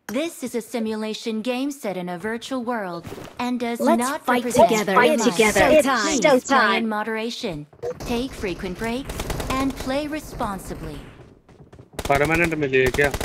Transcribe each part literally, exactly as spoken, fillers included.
This is a simulation game set in a virtual world and does Let's not fight represent together. real Fight life. together. Please It's play showtime. in moderation. Take frequent breaks and play responsibly. Permanent मिली है क्या?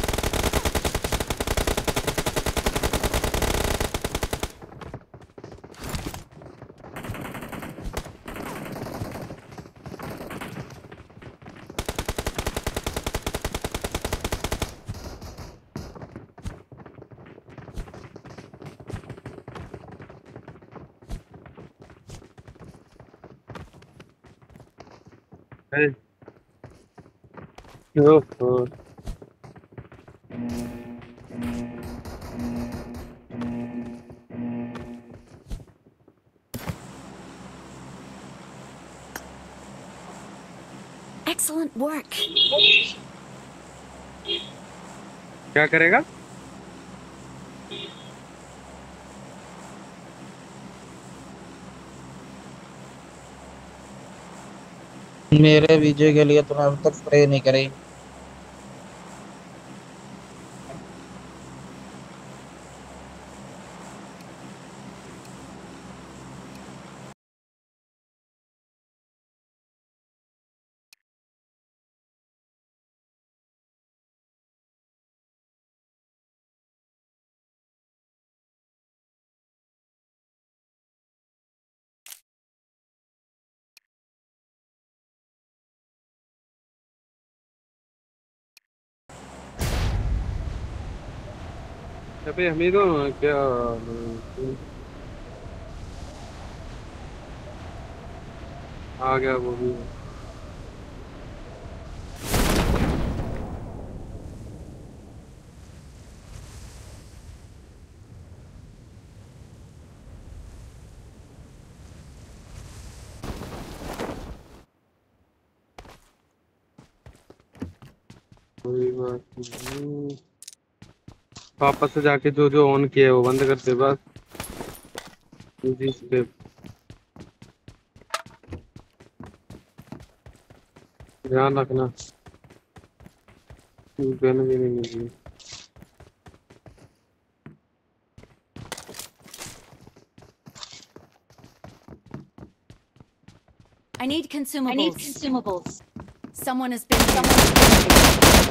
Hey. Oh, oh. Excellent work. क्या करेगा? मेरे विजय के लिए तूने अब तक प्रे नहीं करी। अबे हमीदो क्या आ गया वो भी। कोई बात नहीं, वापस से जाके जो जो ऑन किया है वो बंद कर दे बस। इजी स्टेप, ध्यान रखना गन भी नहीं मिली। I need consumables. I need consumables. Someone has been. Someone has been.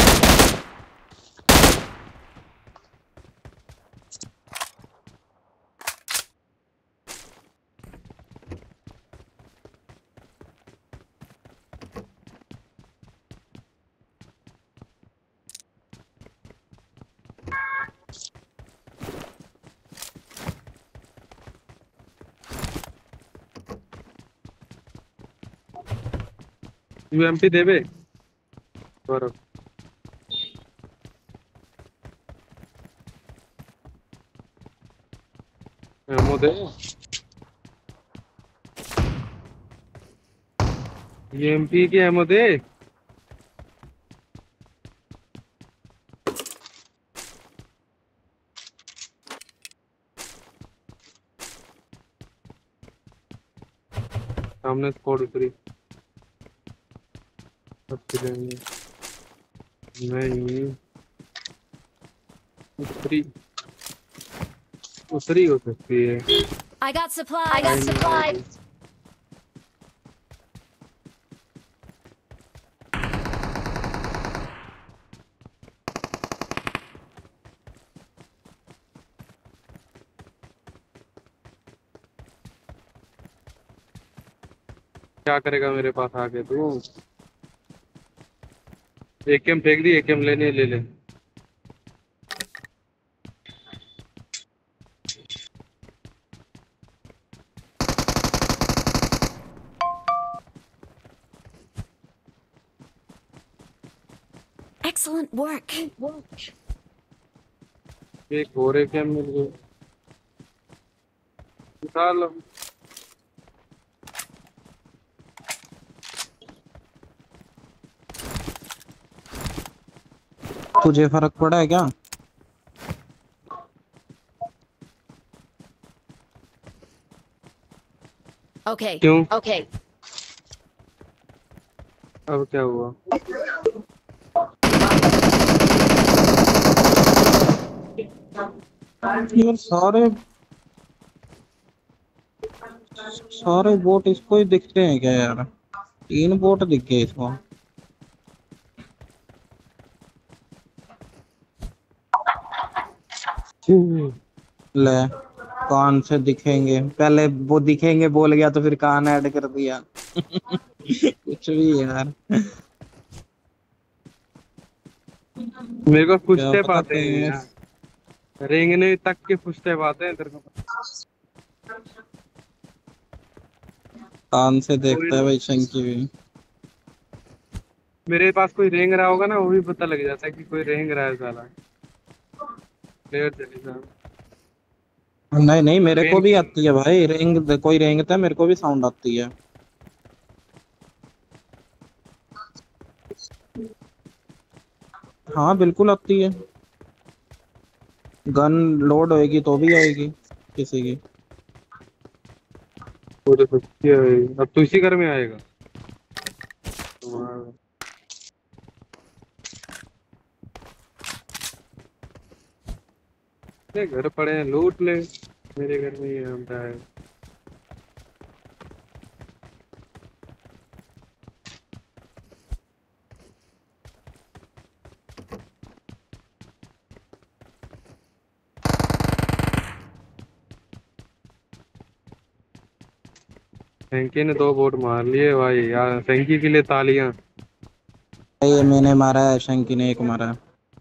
UMP देबे और एमओ दे। यूएमपी की एमओ दे। सामने स्क्वाड उतरी नहीं उतरी उतरी हो सकती है। I got supplies. I got supplies. क्या करेगा मेरे पास आके तू? एकेएम फेंक दी, एकेएम लेने ले ले। Excellent work. एक और एकेएम मिल गई, निकाल लो। तुझे फर्क पड़ा है क्या? Okay. क्यों? Okay. अब क्या हुआ? यार सारे सारे बोट इसको ही दिखते हैं क्या यार? तीन बोट दिख गए इसको। ले, कान से दिखेंगे पहले, वो दिखेंगे बोल गया तो फिर कान ऐड कर दिया। कुछ भी यार। मेरे को क्या फुस्टेप पता आते हैं कहीं यार, रेंगने तक के फुस्टेप आते हैं तेरे को। कान से कोई देखता है भाई शंकी भी। मेरे पास कोई रेंग रहा होगा ना, वो भी पता लग जाता है कि कोई रेंग रहा है साला। प्लेयर चले जाओ। नहीं नहीं, मेरे को पेन भी आती है भाई रेंग, कोई रेंगता है मेरे को भी साउंड आती है। हाँ बिल्कुल आती है। गन लोड होएगी तो भी आएगी किसी की। वो तो सकती है। अब तो इसी घर में आएगा। हाँ, ये घर पड़े हैं, लूट ले। मेरे घर में ही आता है। फैंकी ने दो बोट मार लिए भाई यार, फैंकी के लिए तालियां। ये मैंने मारा है, शंकी ने एक मारा है।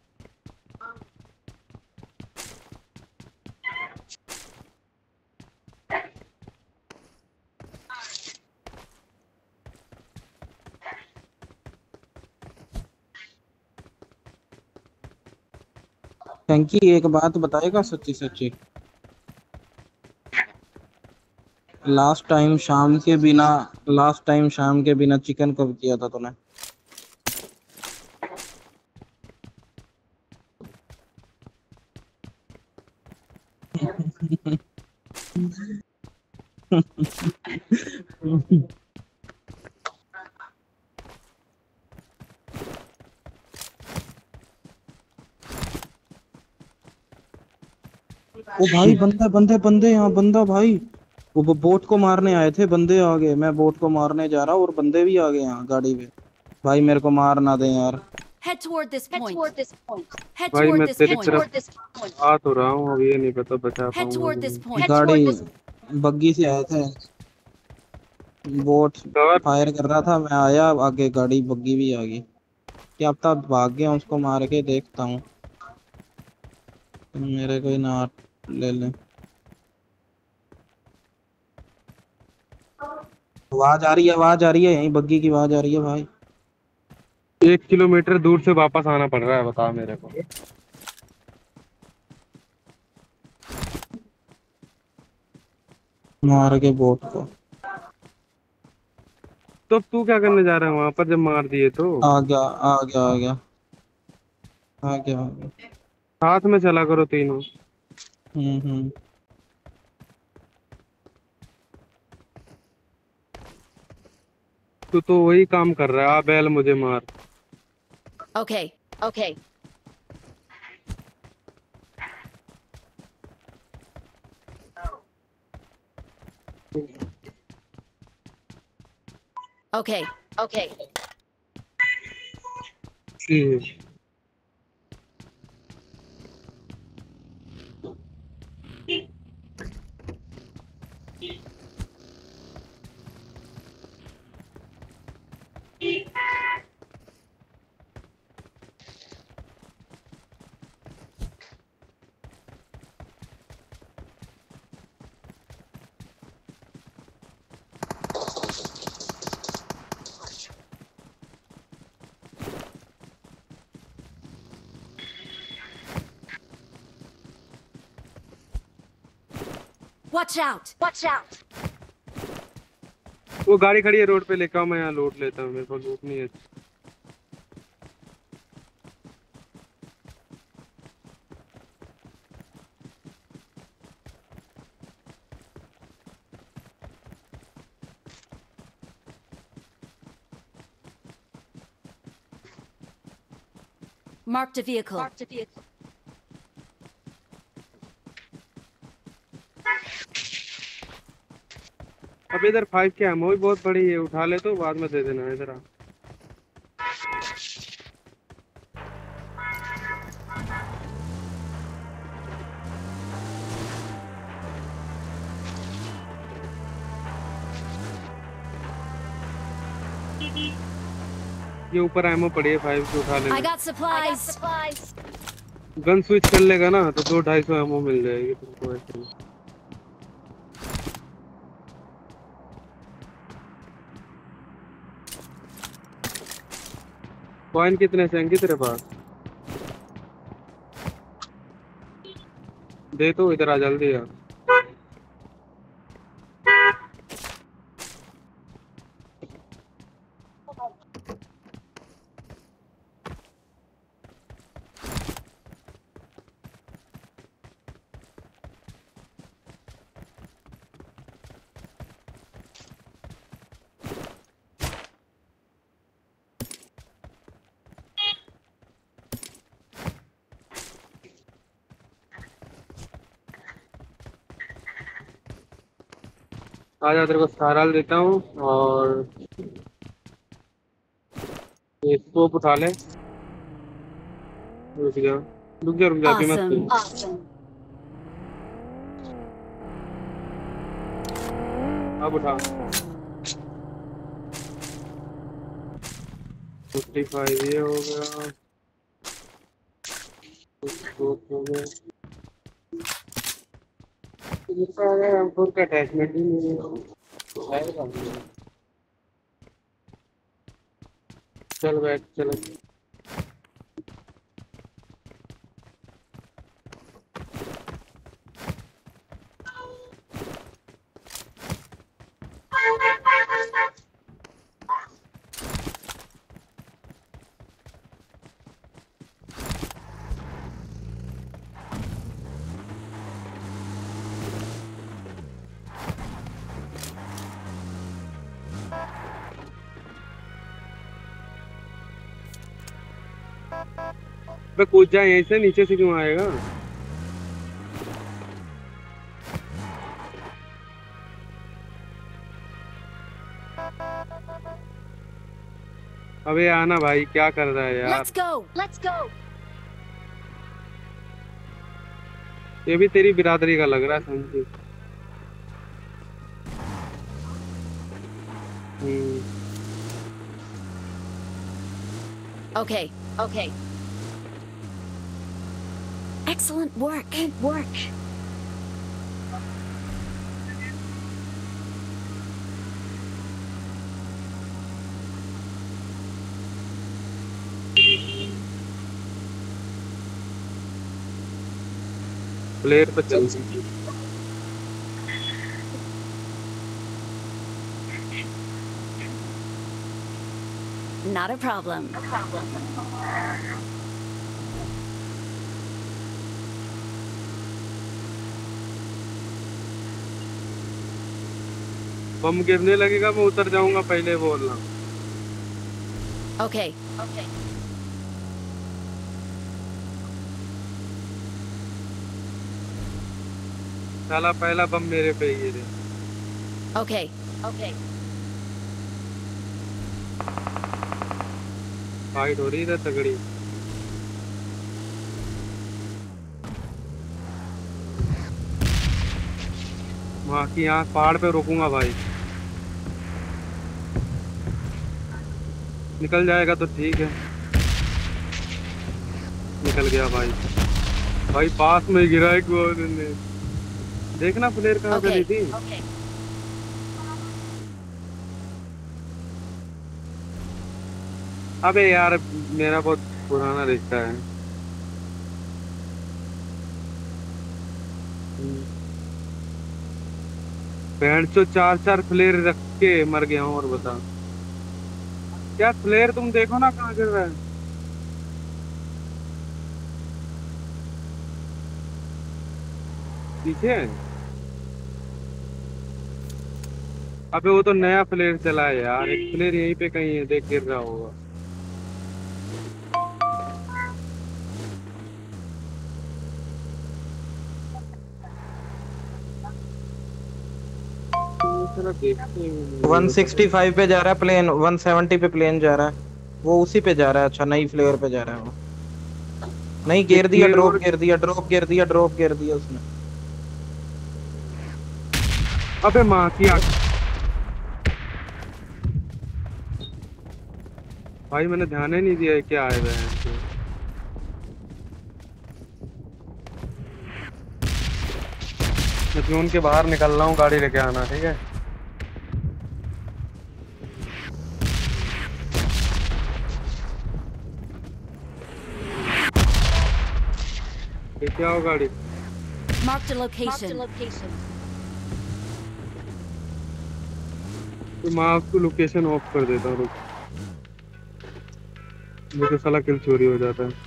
शंकी एक बात बताएगा सच्ची सच्ची, लास्ट टाइम शाम के बिना लास्ट टाइम शाम के बिना चिकन कब किया था तूने? ओ भाई बंदे बंदे बंदे यहाँ बंदा भाई। वो वो बोट को मारने आए थे, बंदे आ गए, मैं बोट को मारने जा रहा और बंदे भी आ गए यहाँ गाड़ी पे। भाई मेरे को मार ना दे यार। Head toward this Head point. toward this point. Head भाई toward मैं this तेरी Head point. तरफ toward this point. आ तो रहा हूँ, अब ये नहीं पता बचा Head पाऊंगा toward कि this नहीं। point. Head गाड़ी toward this बग्गी से आए थे, बोट कवर। फायर कर रहा था, मैं आया आगे, गाड़ी बग्गी भी आ गई। क्या पता भाग गया, उसको मार के देखता हूँ मेरे कोई ना ले ले। आवाज आ रही है, आवाज आ रही है, यहीं बग्गी की आवाज आ रही है भाई। एक किलोमीटर दूर से वापस आना पड़ रहा है, बता मेरे को। मार के बोट को। तो अब तू क्या करने जा रहा है वहां पर जब मार दिए तो? आ गया आ गया आ गया आ गया आ गया। साथ में चला करो तीनों। हम्म हम्म। तू तो वही काम कर रहा है, आ बैल मुझे मार। Okay. Okay. Okay. Okay. हम्म। Watch out. Watch out. वो गाड़ी खड़ी है रोड पे, लेकर आओ, मैं यहाँ लूट लेता हूँ, मेरे पास लूट नहीं है। Marked a vehicle. Marked a vehicle. अब इधर फाइव की एमओ भी बहुत बड़ी है, उठा ले तो बाद में दे देना इधर आ। ये ऊपर एमओ पड़ी है फाइव की, उठा I लेना। got I got supplies. supplies. Gun switch कर लेगा ना तो दो ढाई सौ एमओ मिल जाएगी तुमको ऐसे। कॉइन कितने से हैं तेरे पास? दे तो इधर आ जल्दी यार। आजा तेरे को सहारा देता हूँ और ये स्कोप उठा ले। रुक जा रुक जा रुक जा अभी मत Awesome. Awesome. अब उठा। फिफ्टी फाइव ये हो गया, स्कोप हो गया। हमको का अटैचमेंट ही नहीं है। चल बैठ चल। मैं कूद जाए यहीं से, नीचे से क्यों आएगा? अबे आना भाई, क्या कर रहा है यार? Let's go. Let's go. ये भी तेरी बिरादरी का लग रहा है समझी। Hmm Okay. Okay. Excellent work. Good work. Player पे चल। Not a problem. बम गिरने लगेगा, मैं उतर जाऊंगा, पहले बोलना। Okay. Okay. साला पहला बम मेरे पे ही गिरे। Okay. Okay. फाइट हो रही है तगड़ी। वहाँ की यहाँ पहाड़ पे रोकूंगा भाई। निकल जाएगा तो ठीक है। निकल गया भाई। भाई पास में गिरा एक वो ने। देखना प्लेयर कहाँ Okay. चली थी। Okay. अबे यार मेरा बहुत पुराना रिश्ता है। बैंड चो चार चार फ्लेयर रख के मर गया हूँ। और बता क्या फ्लेयर, तुम देखो ना कहाँ गिर रहा है। पीछे अबे वो तो नया फ्लेयर चला है यार। एक फ्लेयर यहीं पे कहीं है, देख गिर रहा होगा। साला देखते ही नहीं है वन ये सिक्सटी फाइव पे जा रहा है प्लेन, वन सेवेंटी पे प्लेन जा रहा है। वो उसी पे जा रहा है। अच्छा नई फ्लेयर पे जा रहा है वो। नहीं एक गिर दिया, प्लेन ड्रॉप और। गिर दिया, ड्रॉप गिर दिया, ड्रॉप गिर दिया उसने। अबे माँ की आँख। भाई मैंने ध्यान ही नहीं दिया है क्या आए हुए हैं इनके। मैं जोन के बाहर निकल रहा हूँ, गाड़ी लेके आना ठीक है। लेके आओ गाड़ी। Marked a Marked a location. location. तो मैं आपको लोकेशन ऑफ कर देता हूँ, रुक। मुझे साला किल चोरी हो जाता है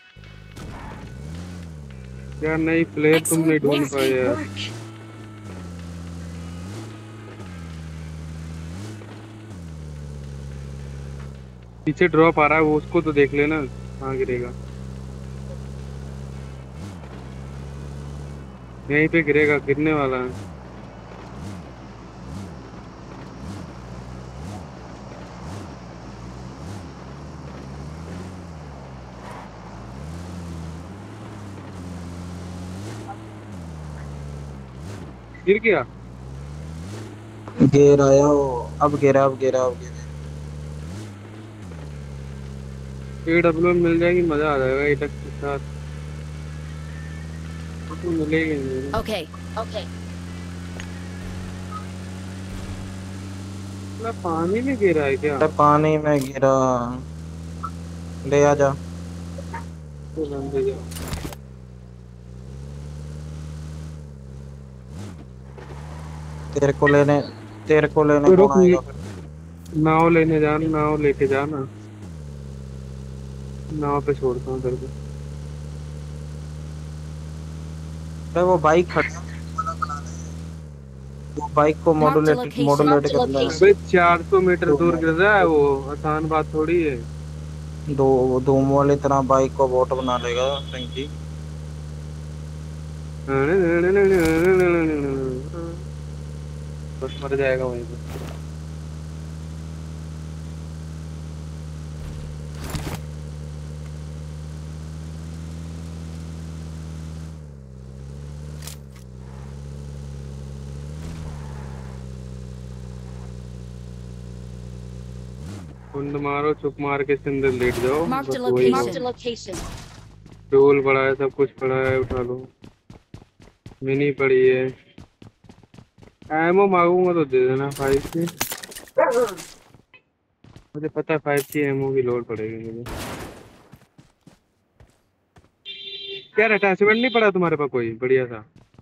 यार। नई प्लेयर तुम नहीं Excellent ढूंढ work. पाए यार। Work. पीछे ड्रॉप आ रहा है, वो उसको तो देख लेना कहाँ गिरेगा। यहीं पे गिरेगा, गिरने वाला है। गिर गया। गिर आया वो। अब गिरा, अब गिरा, अब गिरा। ए डब्ल्यू मिल जाएगी, मजा आ जाएगा एटक के साथ। वो तो मिलेगी नहीं। Okay. Okay. ना पानी में गिरा है क्या? अरे पानी में गिरा। ले आ जा। तो लंबे जाओ। तेरे को लेने तेरे को लेने तो रुक, कौन आएगा फिर? नाव लेने जाना, नाव लेके जाना। नाव पे छोड़ता हूँ तेरे को। अरे वो बाइक खड़ी है, वो बाइक को Marked a modulate location. Modulate Marked a कर रहा है। location. अबे चार सौ मीटर दूर गिर रहा है वो, आसान बात थोड़ी है। दो धूम वाली तरह बाइक को बोट बना लेगा टंकी। बस मर जाएगा वहीं पे। कुंड मारो, चुप मार के सिंदर लेट जाओ, Marked बस a वही Marked a लो। location. डोल पड़ा है, सब कुछ पड़ा है, उठा लो। मिनी पड़ी है। एमओ मांगूंगा तो दे देना फाइव की। मुझे पता है फाइव की एमओ की लोड पड़ेगी मुझे। क्या अटैचमेंट नहीं पड़ा तुम्हारे पास कोई बढ़िया सा?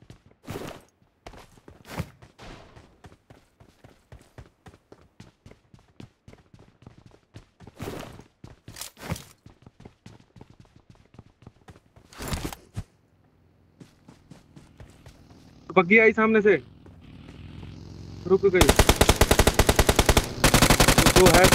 बग्गी आई सामने से, रुक गई। तो है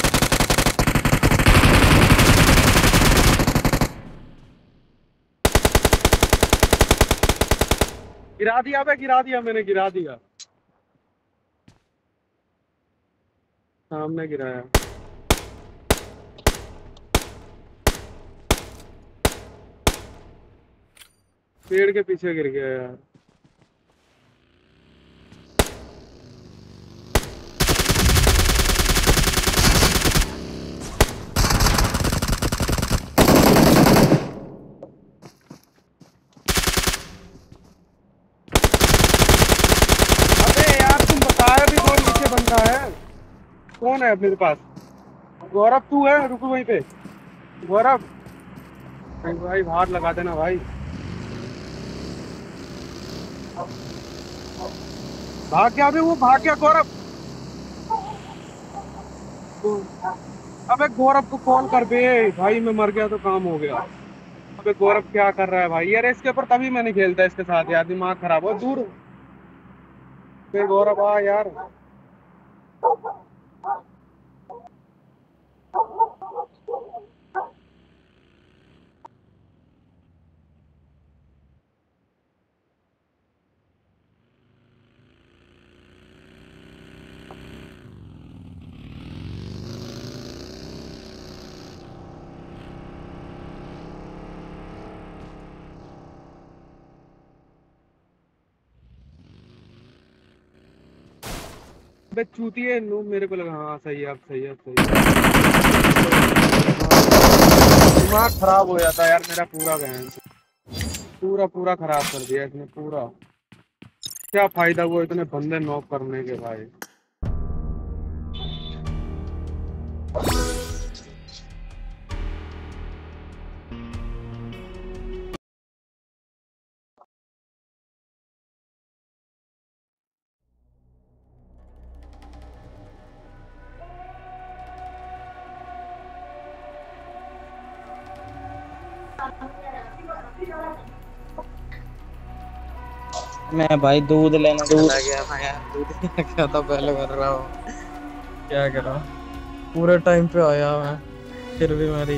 गिरा दिया, बे गिरा दिया, मैंने गिरा दिया। सामने गिराया। पेड़ के पीछे गिर गया यार। अबे यार तुम बताया भी कौन नीचे बंदा है? कौन है अपने पास? गौरव तू है? रुको वहीं पे। गौरव भाई, भाई बाहर लगा देना भाई। भाग गया बे, वो भाग गया गौरव। अबे गौरव को कॉल कर बे भाई, मैं मर गया तो काम हो गया। अबे गौरव क्या कर रहा है भाई यार? इसके ऊपर तभी मैं नहीं खेलता इसके साथ यार, दिमाग खराब हो। दूर बे गौरव आ यार। बे चूतिए नो मेरे को लगा हाँ सही है अब सही है अब सही है। दिमाग खराब हो जाता यार मेरा पूरा बहन पूरा पूरा खराब कर दिया इसने पूरा। क्या फायदा हुआ इतने बंदे नॉक करने के भाई। मैं भाई दूध लेने चला गया था यार, दूध लेने गया था पहले मर रहा हूँ, क्या करा। पूरे टाइम पे आया मैं, फिर भी मर ही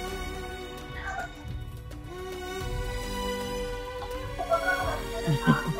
गया।